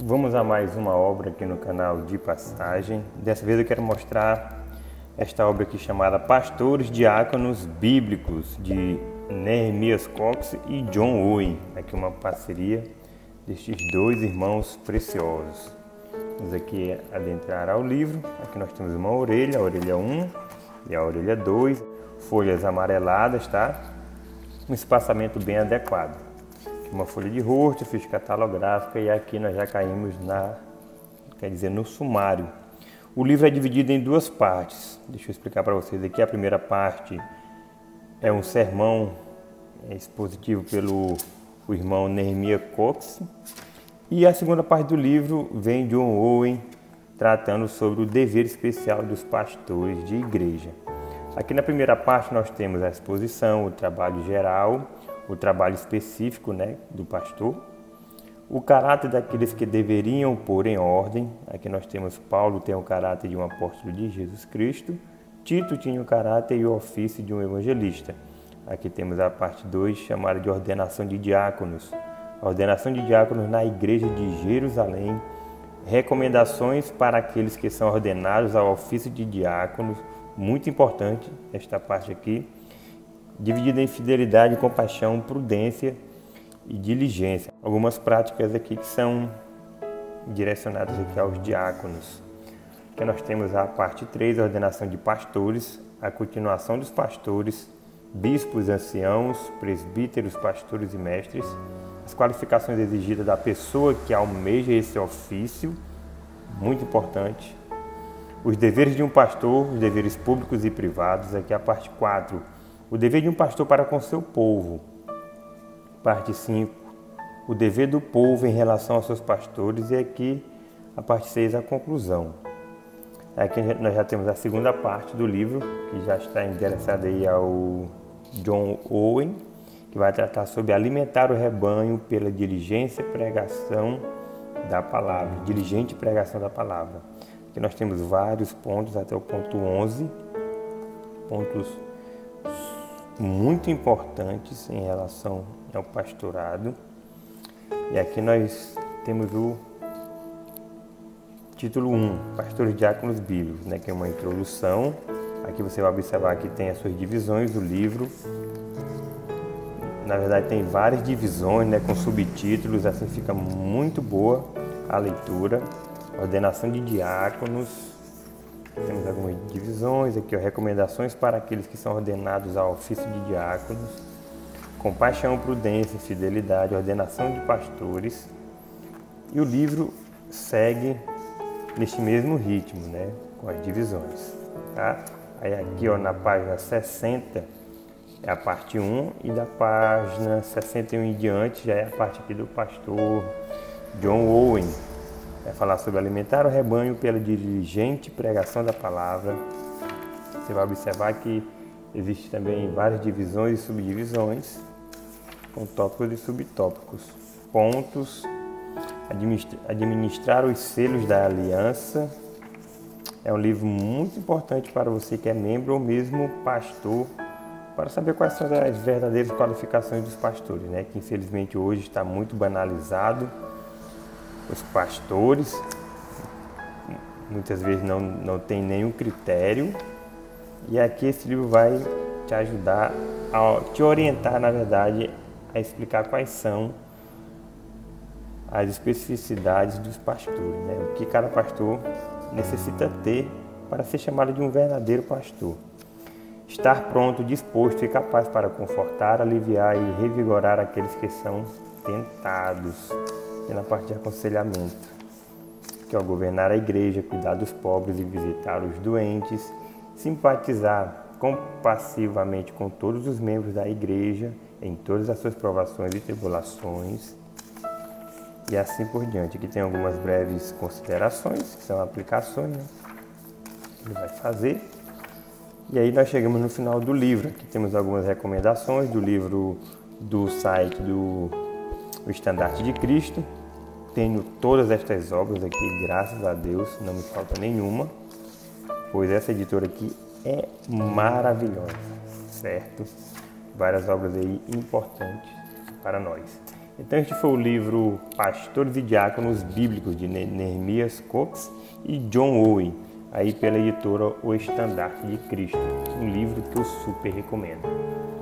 Vamos a mais uma obra aqui no canal de Passagem. Dessa vez eu quero mostrar esta obra aqui chamada Pastores Diáconos Bíblicos, de Nehemias Cox e John Owen. Aqui uma parceria destes dois irmãos preciosos. Vamos aqui adentrar ao livro. Aqui nós temos uma orelha, a orelha 1 e a orelha 2, folhas amareladas, tá? Um espaçamento bem adequado. Uma folha de rosto, ficha catalográfica, e aqui nós já caímos no sumário. O livro é dividido em duas partes. Deixa eu explicar para vocês aqui. A primeira parte é um sermão expositivo pelo irmão Nehemias Cox, e a segunda parte do livro vem de John Owen, tratando sobre o dever especial dos pastores de igreja. Aqui na primeira parte nós temos a exposição, o trabalho geral, o trabalho específico, do pastor, o caráter daqueles que deveriam pôr em ordem. Aqui nós temos Paulo tem o caráter de um apóstolo de Jesus Cristo, Tito tinha o caráter e o ofício de um evangelista. Aqui temos a parte 2, chamada de ordenação de diáconos. A ordenação de diáconos na igreja de Jerusalém, recomendações para aqueles que são ordenados ao ofício de diáconos, muito importante esta parte aqui, dividida em fidelidade, compaixão, prudência e diligência. Algumas práticas aqui que são direcionadas aqui aos diáconos. Aqui nós temos a parte 3, a ordenação de pastores, a continuação dos pastores, bispos, anciãos, presbíteros, pastores e mestres, as qualificações exigidas da pessoa que almeja esse ofício, muito importante. Os deveres de um pastor, os deveres públicos e privados. Aqui a parte 4, o dever de um pastor para com seu povo. Parte 5, o dever do povo em relação aos seus pastores. E aqui a parte 6, a conclusão. Aqui nós já temos a segunda parte do livro, que já está endereçada aí ao John Owen, que vai tratar sobre alimentar o rebanho pela diligência e pregação da palavra. Diligente pregação da palavra. Aqui nós temos vários pontos, até o ponto 11, pontos muito importantes em relação ao pastorado. E aqui nós temos o título 1, Pastores Diáconos Bíblicos, que é uma introdução. Aqui você vai observar que tem as suas divisões do livro. Na verdade tem várias divisões, com subtítulos, assim fica muito boa a leitura. Ordenação de diáconos, temos algumas divisões aqui, recomendações para aqueles que são ordenados ao ofício de diáconos, compaixão, prudência, fidelidade, ordenação de pastores. E o livro segue neste mesmo ritmo, com as divisões, tá? Aí aqui, na página 60 é a parte 1, e da página 61 em diante já é a parte aqui do pastor John Owen. Vai falar sobre alimentar o rebanho pela diligente pregação da palavra. Você vai observar que existe também várias divisões e subdivisões, com tópicos e subtópicos. Pontos: administrar os selos da aliança. É um livro muito importante para você que é membro ou mesmo pastor, para saber quais são as verdadeiras qualificações dos pastores, que infelizmente hoje está muito banalizado. Os pastores muitas vezes não tem nenhum critério, e aqui esse livro vai te ajudar, te orientar, na verdade, a explicar quais são as especificidades dos pastores, o que cada pastor necessita ter para ser chamado de um verdadeiro pastor. Estar pronto, disposto e capaz para confortar, aliviar e revigorar aqueles que são tentados. E na parte de aconselhamento, que é governar a igreja, cuidar dos pobres e visitar os doentes, simpatizar compassivamente com todos os membros da igreja em todas as suas provações e tribulações, e assim por diante. Aqui tem algumas breves considerações, que são aplicações, que ele vai fazer. E aí nós chegamos no final do livro. Aqui temos algumas recomendações do livro do site do Estandarte de Cristo. Tenho todas estas obras aqui, graças a Deus, não me falta nenhuma, pois essa editora aqui é maravilhosa, certo? Várias obras aí importantes para nós. Então este foi o livro Pastores e Diáconos Bíblicos de Neemias Cox e John Owen, aí pela editora O Estandarte de Cristo, um livro que eu super recomendo.